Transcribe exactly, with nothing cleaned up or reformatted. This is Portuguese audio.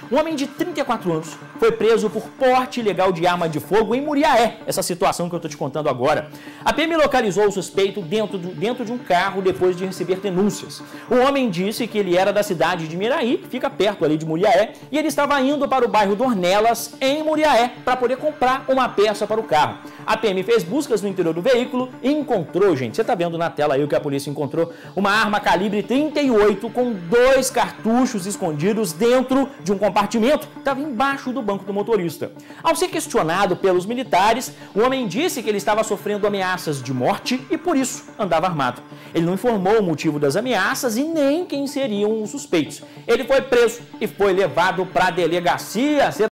Um homem de trinta e quatro anos foi preso por porte ilegal de arma de fogo em Muriaé, essa situação que eu estou te contando agora. A P M localizou o suspeito dentro, do, dentro de um carro depois de receber denúncias. O homem disse que ele era da cidade de Miraí, que fica perto ali de Muriaé, e ele estava indo para o bairro Dornelas, em Muriaé, para poder comprar uma peça para o carro. A P M fez buscas no interior do veículo e encontrou, gente, você está vendo na tela aí o que a polícia encontrou, uma arma calibre trinta e oito com dois cartuchos escondidos dentro de um compartimento que estava embaixo do banco do motorista. Ao ser questionado pelos militares, o homem disse que ele estava sofrendo ameaças de morte e por isso andava armado. Ele não informou o motivo das ameaças e nem quem seriam os suspeitos. Ele foi preso e foi levado para a delegacia.